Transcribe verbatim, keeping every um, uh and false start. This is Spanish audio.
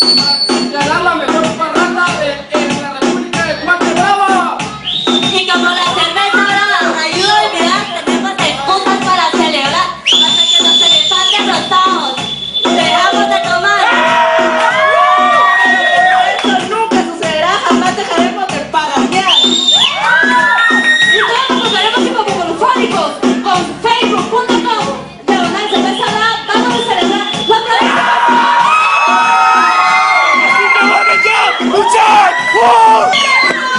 ganar la mejor parranda en, en la República de Guatemala. Y como la cerveza ahora ayuda a olvidar, tenemos excusas para celebrar hasta que nos elefantes los ojos. Dejamos de tomar. Eso nunca sucederá, jamás dejaremos de paganear. Y todos nos haremos hipopolufónicos con facebook punto com. Diagonal cerveza ahora, vamos a celebrar la tradición. ¡Luchar! ¡Oh!